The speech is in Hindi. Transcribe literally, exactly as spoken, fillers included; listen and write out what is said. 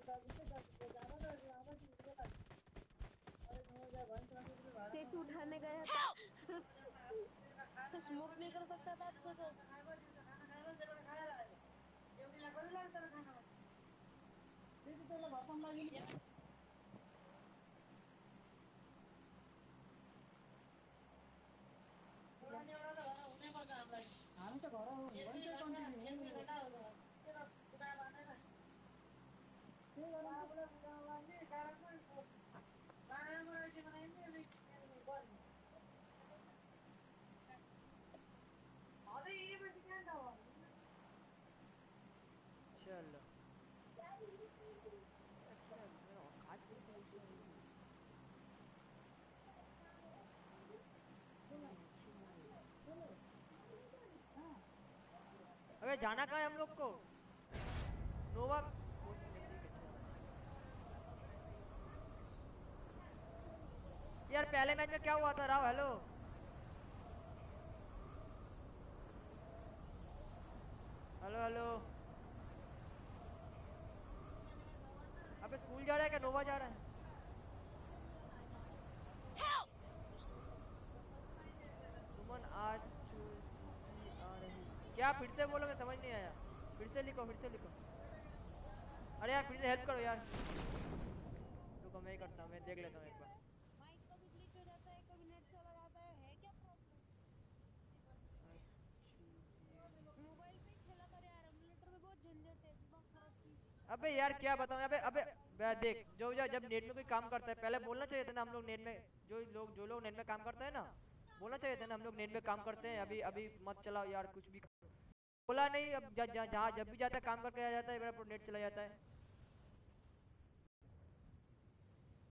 सेतु उठाने गया था तो स्मोक नहीं कर सकता था अच्छे से। चलो अच्छा मेरा औकात कितनी ऊंची है ये। अबे जाना कहाँ है हम लोग को? नोवा कोई नहीं ठीक है चलो। यार पहले मैच में क्या हुआ था राव? Hello hello hello. अबे स्कूल जा रहा है क्या? नोवा जा रहा है? सुमन आज सीसी आ रही क्या? फिर से बोलोगे? समझ नहीं आया। फिर से लिखो फिर से लिखो। अरे यार फिर से हेल्प करो यार। रुको मैं ही करता हूँ, मैं देख लेता हूँ एक बार। माइक कभी ग्लिच हो जाता है, कभी नेट चला जाता है है क्या प्रॉब्लम? मोबाइल पे खेला कर यार, एमुलेटर में बहुत झंझट है, दिमाग खराब चीज। अबे यार क्या बताऊं? अबे अबे बे देख जो जो जब नेट में कोई काम करता है पहले बोलना चाहिए था ना हम लोग नेट में जो लोग जो लोग नेट में काम करते हैं ना बोलना चाहिए था ना हम लोग नेट में काम करते हैं अभी अभी मत चलाओ यार कुछ भी बोला नहीं। अब जहाँ जब भी जाता है काम करके आ जाता है मेरा नेट चला जाता है।